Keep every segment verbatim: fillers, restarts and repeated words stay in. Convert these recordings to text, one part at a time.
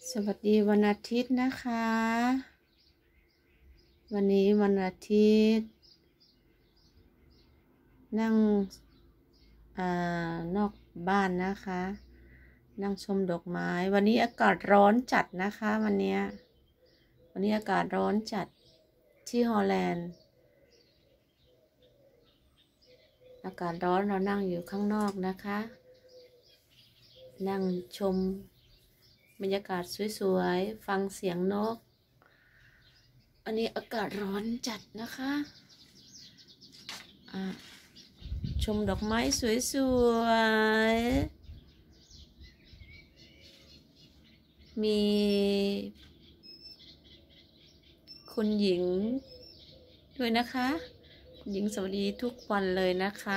สวัสดีวันอาทิตย์นะคะ วันนี้วันอาทิตย์นั่งอ่านอกบ้านนะคะ นั่งชมดอกไม้ วันนี้อากาศร้อนจัดนะคะวันนี้วันนี้อากาศร้อนจัดที่ฮอลแลนด์อากาศร้อนเรานั่งอยู่ข้างนอกนะคะ นั่งชมบรรยากาศสวยๆฟังเสียงนกอันนี้อากาศร้อนจัดนะคะะชมดอกไม้สวยๆมีคุณหญิงด้วยนะคะคุณหญิงสวัสดีทุกวันเลยนะคะ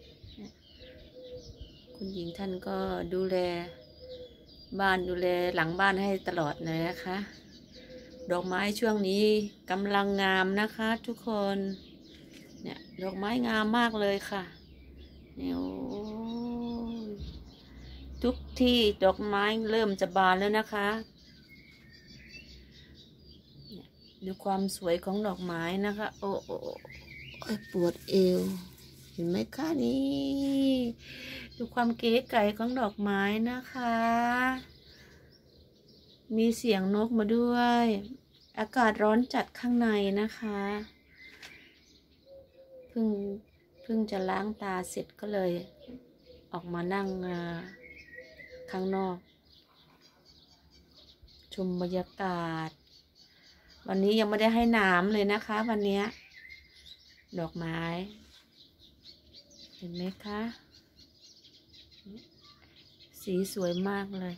คุณหญิงท่านก็ดูแลบ้านดูแลหลังบ้านให้ตลอดเลยนะคะดอกไม้ช่วงนี้กำลังงามนะคะทุกคนเนี่ยดอกไม้งามมากเลยค่ะเนี่ยทุกที่ดอกไม้เริ่มจะบานแล้วนะคะดูความสวยของดอกไม้นะคะโอ้โอ้ปวดเอวเห็นไหมคะนี่ดูความเก๋ไก๋ของดอกไม้นะคะมีเสียงนกมาด้วยอากาศร้อนจัดข้างในนะคะเพิ่งเพิ่งจะล้างตาเสร็จก็เลยออกมานั่งข้างนอกชมบรรยากาศวันนี้ยังไม่ได้ให้น้ำเลยนะคะวันนี้ดอกไม้เห็นไหมคะสีสวยมากเลย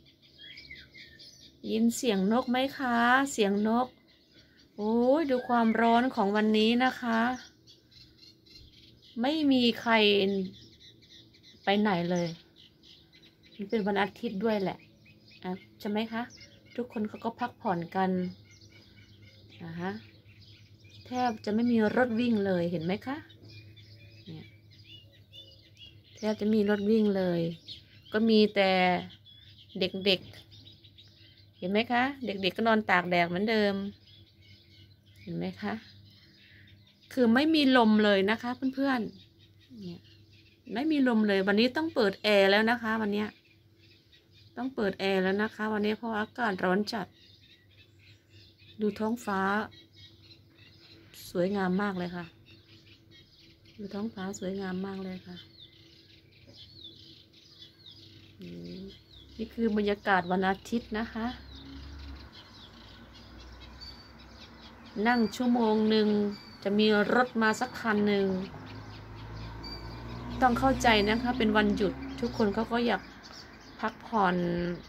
ยินเสียงนกไหมคะเสียงนกโอ้ยดูความร้อนของวันนี้นะคะไม่มีใครไปไหนเลยมันเป็นวันอาทิตย์ด้วยแหละอ่ะใช่ไหมคะทุกคนเขาก็พักผ่อนกันอ่ะฮะแทบจะไม่มีรถวิ่งเลยเห็นไหมคะเนี่ยแทบจะมีรถวิ่งเลยก็มีแต่เด็กๆเห็นไหมคะเด็กๆ ก็นอนตากแดดเหมือนเดิมเห็นไหมคะคือไม่มีลมเลยนะคะเพื่อนๆเนี่ยไม่มีลมเลยวันนี้ต้องเปิดแอร์แล้วนะคะวันนี้ต้องเปิดแอร์แล้วนะคะวันนี้เพราะอากาศร้อนจัดดูท้องฟ้าสวยงามมากเลยค่ะดูท้องฟ้าสวยงามมากเลยค่ะนี่คือบรรยากาศวันอาทิตย์นะคะนั่งชั่วโมงหนึ่งจะมีรถมาสักคันหนึ่งต้องเข้าใจนะคะเป็นวันหยุดทุกคนเขาก็อยากพักผ่อน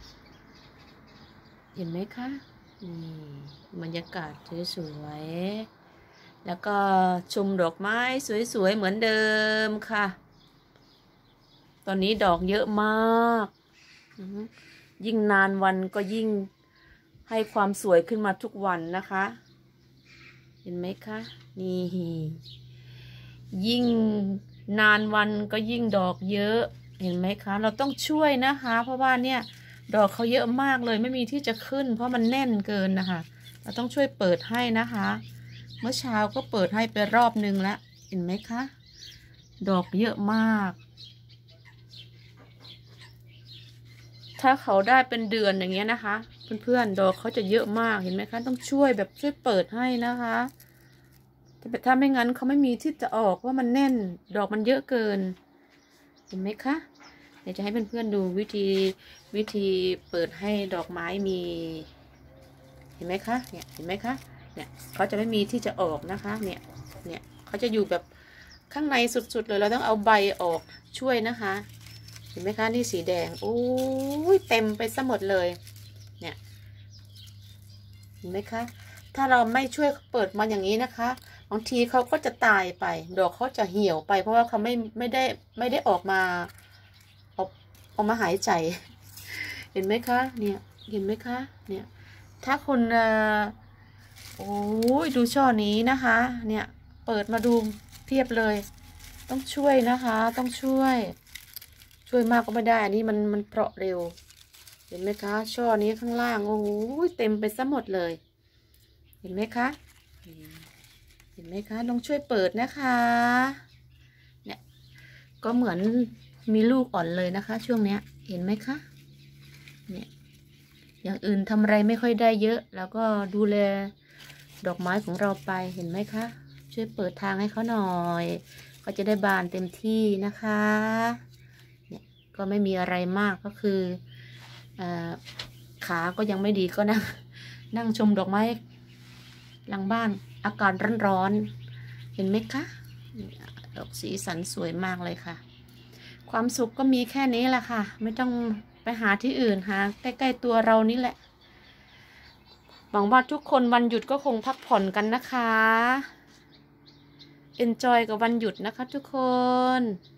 เห็นไหมคะนี่บรรยากาศสวยๆแล้วก็ชมดอกไม้สวยๆเหมือนเดิมค่ะตอนนี้ดอกเยอะมากยิ่งนานวันก็ยิ่งให้ความสวยขึ้นมาทุกวันนะคะเห็นไหมคะนี่ยิ่งนานวันก็ยิ่งดอกเยอะเห็นไหมคะเราต้องช่วยนะคะเพราะว่าเนี่ยดอกเขาเยอะมากเลยไม่มีที่จะขึ้นเพราะมันแน่นเกินนะคะเราต้องช่วยเปิดให้นะคะเมื่อเช้าก็เปิดให้ไปรอบนึงแล้วเห็นไหมคะดอกเยอะมากถ้าเขาได้เป็นเดือนอย่างเงี้ยนะคะเพื่อนๆดอกเขาจะเยอะมากเห็นไหมคะต้องช่วยแบบช่วยเปิดให้นะคะถ้าไม่งั้นเขาไม่มีที่จะออกว่ามันแน่นดอกมันเยอะเกินเห็นไหมคะเดี๋ยวจะให้เพื่อนๆดูวิธีวิธีเปิดให้ดอกไม้มีเห็นไหมคะเนี่ยเห็นไหมคะเนี่ยเขาจะไม่มีที่จะออกนะคะเนี่ยเนี่ยเขาจะอยู่แบบข้างในสุดๆเลยเราต้องเอาใบออกช่วยนะคะเห็นไหมคะนี่สีแดงโอ้ยเต็มไปซะหมดเลยเนี่ยเห็นไหมคะถ้าเราไม่ช่วยเปิดมาอย่างนี้นะคะบางทีเขาก็จะตายไปดอกเขาจะเหี่ยวไปเพราะว่าเขาไม่ไม่ได้ไม่ได้ออกมาออกออกมาหายใจเห็นไหมคะเนี่ยเห็นไหมคะเนี่ยถ้าคนเอ่อโอ้ยดูช่อนี้นะคะเนี่ยเปิดมาดูเพียบเลยต้องช่วยนะคะต้องช่วยช่วยมากก็ไม่ได้อันนี้มันมันเพาะเร็วเห็นไหมคะช่อนี้ข้างล่างโอ้โหเต็มไปซะหมดเลย เห็นไหมคะเห็นไหมคะลองช่วยเปิดนะคะเนี่ยก็เหมือนมีลูกอ่อนเลยนะคะ ช่วงเนี้ยเห็นไหมคะเนี่ยอย่างอื่นทำอะไรไม่ค่อยได้เยอะ แล้วก็ดูแลดอกไม้ของเราไปเห็นไหมคะช่วยเปิดทางให้เขาหน่อยก็จะได้บานเต็มที่นะคะเนี่ยก็ไม่มีอะไรมากก็คือขาก็ยังไม่ดีก็นั่งนั่งชมดอกไม้หลังบ้านอากาศร้อนๆเห็นไหมคะดอกสีสันสวยมากเลยค่ะความสุขก็มีแค่นี้แหละค่ะไม่ต้องไปหาที่อื่นหาใกล้ๆตัวเรานี่แหละหวังว่าทุกคนวันหยุดก็คงพักผ่อนกันนะคะ Enjoy กับวันหยุดนะคะทุกคน